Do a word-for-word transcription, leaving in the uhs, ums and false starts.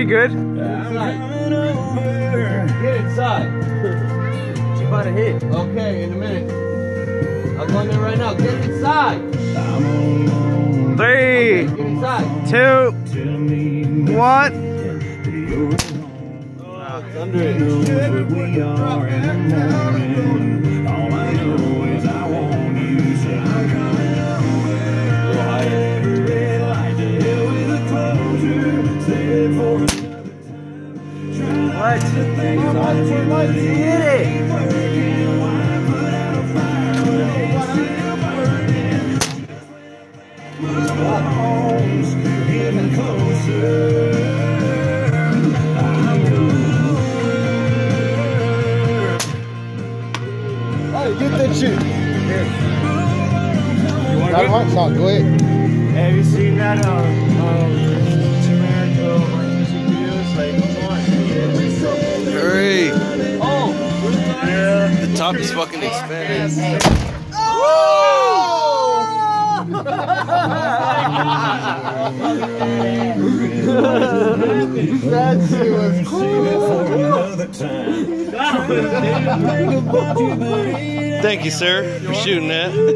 you good? Get inside. She about to hit. Okay, in a minute. I'll go in there right now. Get inside. Three, Okay, get inside. two, one. It's under it. All I know is I want you, so I'm coming away. A little higher. Like the hell with a closure, save for another time. What? Hit it. Working, why put out a fire when it's still burning? Our homes getting closer. Get that shit. Here. That one song, go ahead. Have you seen that um um generic uh, like music videos like come on? Hurry. Oh, Yeah. the top is fucking expanded. That shit was cool. Thank you, sir, for shooting that.